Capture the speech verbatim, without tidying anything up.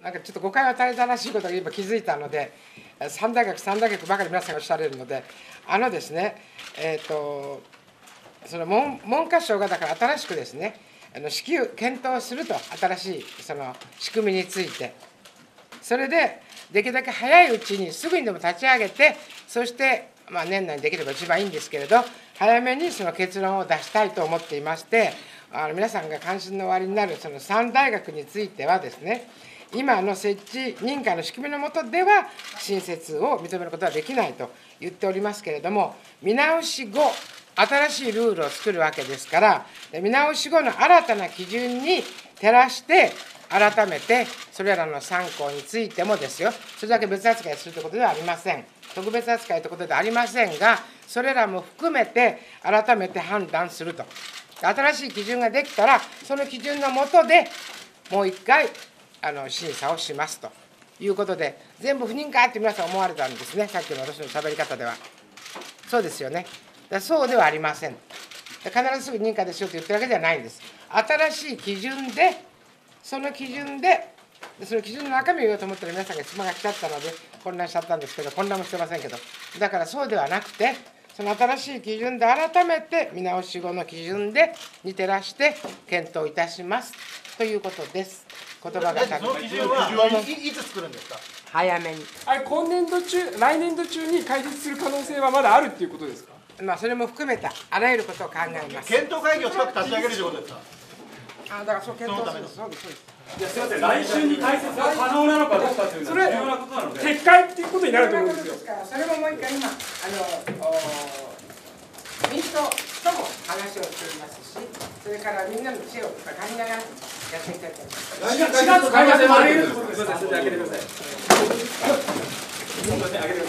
なんかちょっと誤解を与えたらしいことが今気づいたので、三大学、三大学ばかり皆さんがおっしゃれるので、あのですね、えっと、その文文科省がだから新しくですね、あの支給、検討すると、新しいその仕組みについて、それでできるだけ早いうちにすぐにでも立ち上げて、そして、まあ、年内にできれば一番いいんですけれど、早めにその結論を出したいと思っていまして、あの皆さんが関心のおありになるそのさん大学についてはですね、今の設置認可の仕組みの下では新設を認めることはできないと言っておりますけれども、見直し後、新しいルールを作るわけですから、見直し後の新たな基準に照らして、改めてそれらのさん校についてもですよ、それだけ別扱いするということではありません。特別扱いということではありませんが、それらも含めて改めて判断すると。新しい基準ができたら、その基準の下でもう一回あの審査をしますということで、全部不認可って皆さん思われたんですね、さっきの私のしゃべり方では。そうですよね。だそうではありません。必ずすぐ認可ですよと言ってるわけではないんです。新しい基準で、その基準で、その基準の中身を言おうと思ったら皆さんが質問が来ちゃったので混乱しちゃったんですけど、混乱もしてませんけど、だからそうではなくて、その新しい基準で改めて見直し後の基準でに照らして検討いたしますということです。言葉がその基準はいつ作るんですか。 早めに。 あれ今年度中、来年度中に開設する可能性はまだあるっていうことですか。 まあそれも含めたあらゆることを考えます。 検討会議を近く立ち上げるということですか。 あ、だからそう検討する。そうですそうです。 いやすみません、来週に開設が可能なのかどうかというのは重要なことなので、 撤回っていうことになると思うんですよ。 それももう一回今あの民主党とも話をしていますし、それからみんなの知恵を借りながらやっていきたいと思います。 しがつ開幕までるってことですか。すみません、開けてください。すみません、開けてください。